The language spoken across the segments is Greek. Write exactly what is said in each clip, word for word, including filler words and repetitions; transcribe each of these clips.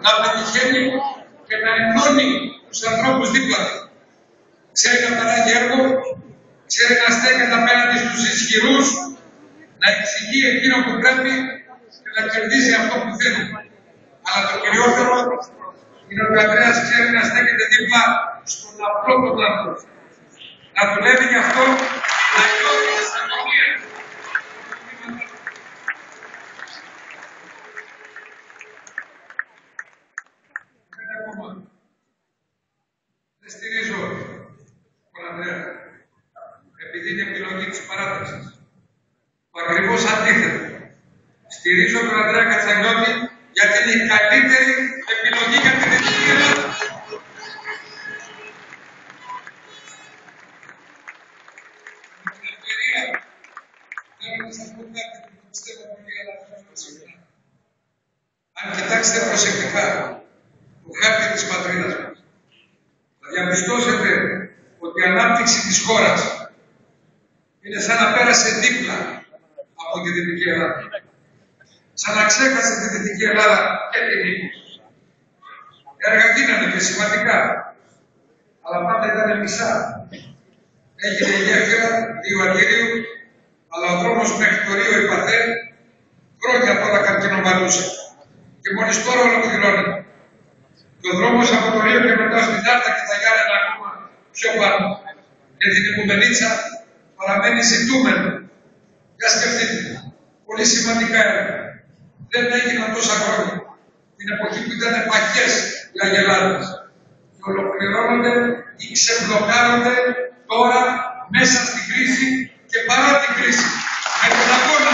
να πετυχαίνει και να ενώνει τους ανθρώπους δίπλα του. Ξέρει να παράγει έργο, ξέρει να στέκεται απέναντι στους ισχυρούς, να εξηγεί εκείνο που πρέπει και να κερδίζει αυτό που θέλει. Αλλά το κυριότερο είναι ότι ο Ανδρέας ξέρει να στέκεται δίπλα στον απλό τον άνθρωπο. Να δουλεύει γι' αυτό, να νιώθει τις αγωνίες. Δεν στηρίζω τον Ανδρέα, επειδή είναι επιλογή της παράταξης. Το ακριβώς αντίθετο. Στηρίζω τον Ανδρέα Κατσανιώτη γιατί είναι η καλύτερη επιλογή για την Δυτική Ελλάδα. Την ευκαιρία, θέλω να σας πω κάτι που το πιστεύω πολύ, αλλά δεν θα το συχνά. Αν κοιτάξετε προσεκτικά το χάρτη της πατρίδας μας, θα διαπιστώσετε ότι η ανάπτυξη της χώρας είναι σαν να πέρασε δίπλα από τη Δυτική Ελλάδα. Σαν να ξέχασε τη Δυτική Ελλάδα και την Νίκος. Έργα γίνανε και σημαντικά, αλλά πάντα ήταν μισά. Έγινε η γέφυρα Λίου Αργυρίου, αλλά ο δρόμος μέχρι το Ρίο Ιπαθέ χρόνια τώρα καρκινοβαλούσε. Και μόλις τώρα ολοκληρώνεται. Και ο δρόμος από το Ρίο και μετά στην Άρτα και τα Γιάννενα ακόμα πιο πάνω. Και την Οικουμενίτσα παραμένει ζητούμενο. Για σκεφτείτε. Πολύ σημαντικά έργα. Δεν έγιναν τόσα χρόνια. Την εποχή που ήταν παχές οι αγελάδες. Και ολοκληρώνονται ή ξεμπλοκάρονται τώρα μέσα στην κρίση και παρά την κρίση. Με τον αγώνα.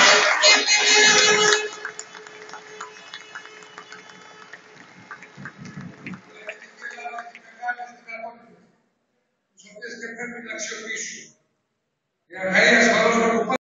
Τις οποίες και πρέπει να αξιοποιήσουμε. Η αρχαία ασφαλώς